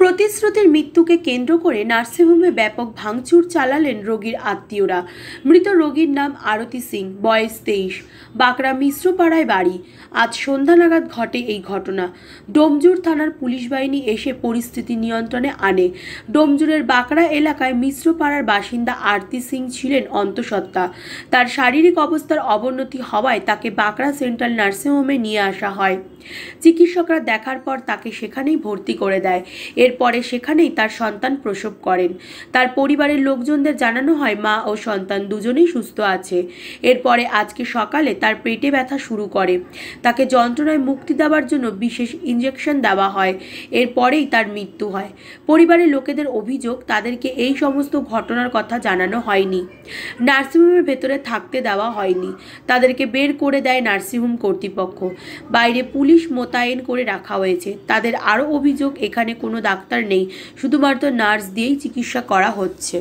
প্রতিশ্রুতির মৃত্যুকে কেন্দ্র করে নার্সিংহোমে ব্যাপক ভাঙচুর চালালেন রোগীর আত্মীয়রা। মৃত রোগীর নাম আরতি সিং, বয়স 23, বাঁকড়া মিশ্রপাড়ায় বাড়ি। আজ সন্ধ্যা নাগাদ ঘটে এই ঘটনা। ডোমজুর থানার পুলিশ বাহিনী এসে পরিস্থিতি নিয়ন্ত্রণে আনে। ডোমজুরের বাঁকড়া এলাকায় মিশ্রপাড়ার বাসিন্দা আরতি সিং ছিলেন অন্তঃসত্ত্বা। তার শারীরিক অবস্থার অবনতি হওয়ায় তাকে বাঁকড়া সেন্ট্রাল নার্সিংহোমে নিয়ে আসা হয়। চিকিৎসকরা দেখার পর তাকে সেখানেই ভর্তি করে দেয়। এরপরে সেখানেই তার সন্তান প্রসব করেন। তার পরিবারের লোকজনদের জানানো হয় মা ও সন্তান দুজনেই সুস্থ আছে। এরপরে আজকে সকালে তার পেটে ব্যথা শুরু করে। তাকে যন্ত্রণায় মুক্তি দেওয়ার জন্য বিশেষ ইঞ্জেকশন দেওয়া হয়। এরপরেই তার মৃত্যু হয়। পরিবারের লোকেদের অভিযোগ, তাদেরকে এই সমস্ত ঘটনার কথা জানানো হয়নি। নার্সিংহোমের ভেতরে থাকতে দেওয়া হয়নি। তাদেরকে বের করে দেয় নার্সিংহোম কর্তৃপক্ষ। বাইরে পুলিশ মোতায়েন করে রাখা হয়েছে। তাদের আরও অভিযোগ, এখানে কোনো ডাক্তার নেই, শুধুমাত্র নার্স দিয়েই চিকিৎসা করা হচ্ছে।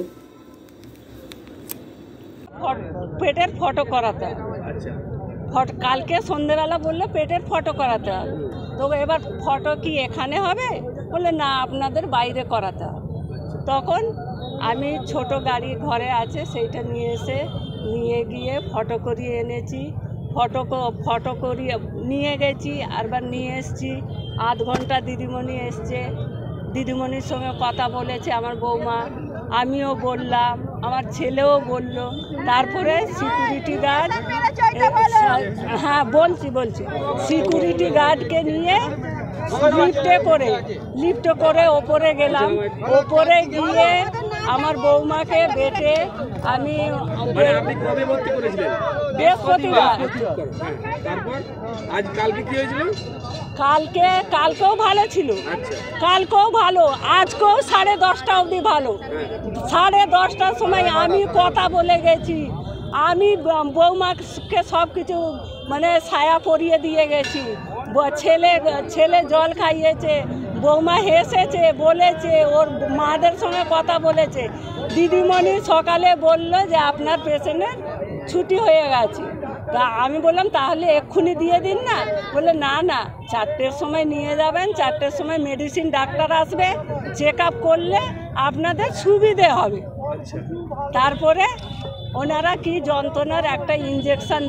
পেটের ফটো করাতে, কালকে সন্ধ্যেবেলা বললো পেটের ফটো করাতে হবে। তো এবার ফটো কি এখানে হবে? বললে না, আপনাদের বাইরে করাতে হবে। তখন আমি ছোট গাড়ি ঘরে আছে, সেইটা নিয়ে গিয়ে ফটো করিয়ে এনেছি। ফটো করিয়ে নিয়ে গেছি, আরবার নিয়ে এসছি। আধ ঘন্টা দিদিমণি এসছে, দিদিমণির সঙ্গে কথা বলেছে আমার বৌমা, আমিও বললাম, আমার ছেলেও বলল। তারপরে সিকিউরিটি গার্ড, হ্যাঁ বলছি সিকিউরিটি গার্ডকে নিয়ে লিফটে করে ওপরে গেলাম। ওপরে গিয়ে আমার বৌমাকে বেটে আমি বৃহস্পতিবার, কালকেও ভালো ছিল, কালকেও ভালো, আজকেও 10:30 অবধি ভালো। 10:30টার সময় আমি কথা বলে গেছি। আমি বৌমাকে সব কিছু মানে ছায়া পরিয়ে দিয়ে গেছি। ছেলে জল খাইয়েছে, বৌমা হেসেছে, বলেছে, ওর মাদের সঙ্গে কথা বলেছে। দিদিমণি সকালে বলল যে আপনার পেশেন্টের ছুটি হয়ে গেছে। তা আমি বললাম তাহলে এক্ষুনি দিয়ে দিন না। বললে না, 4টের সময় নিয়ে যাবেন, 4টের সময় মেডিসিন ডাক্তার আসবে, চেক আপ করলে আপনাদের সুবিধে হবে। তারপরে ওনারা কি যন্ত্রণার একটা ইঞ্জেকশন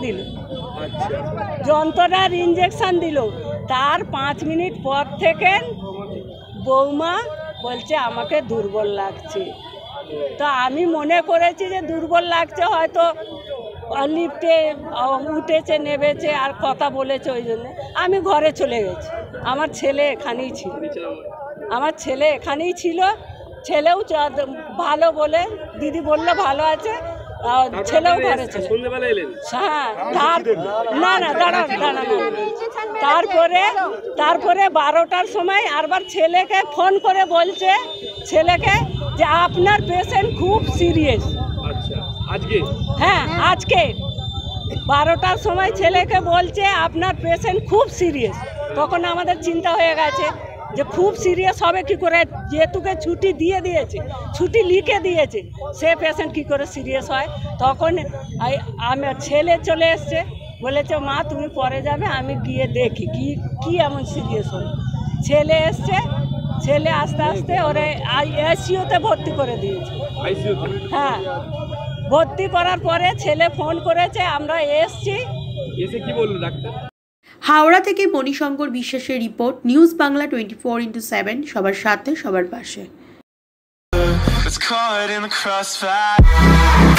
দিল। তার 5 মিনিট পর থেকে বৌমা বলছে আমাকে দুর্বল লাগছে। তো আমি মনে করেছি যে দুর্বল লাগছে, হয়তো লিফটে উঠেছে, নেবেছে আর কথা বলেছে, ওই জন্য আমি ঘরে চলে গেছি। আমার ছেলে এখানেই ছিল। ছেলেও ভালো বলে, দিদি বললো ভালো আছে, ছেলেও ঘরে চলে। হ্যাঁ, না দাঁড়ান। তারপরে 12টার সময় আরবার ছেলেকে ফোন করে বলছে ছেলেকে যে আপনার পেশেন্ট খুব সিরিয়াস। হ্যাঁ, আজকে 12টার সময় ছেলেকে বলছে আপনার পেশেন্ট খুব সিরিয়াস। তখন আমাদের চিন্তা হয়ে গেছে যে খুব সিরিয়াস হবে কি করে, যেহেতুকে ছুটি লিখে দিয়েছে, সে পেশেন্ট কি করে সিরিয়াস হয়। তখন আমার ছেলে চলে এসছে, বলেছে মা তুমি পরে যাবে, আমি গিয়ে দেখি কি এমন সিরিয়াস হল। ছেলে এসছে, ছেলে আস্তে ওরে আইসিইউতে ভর্তি করে দিয়েছে। হ্যাঁ, ভর্তি করার পরে ছেলে ফোন করেছে, আমরা এসছি। কি বললো ডাক্তার? হাওড়া থেকে মণিশঙ্কর বিশ্বাসের রিপোর্ট, নিউজ বাংলা 24x7, সবার সাথে সবার পাশে।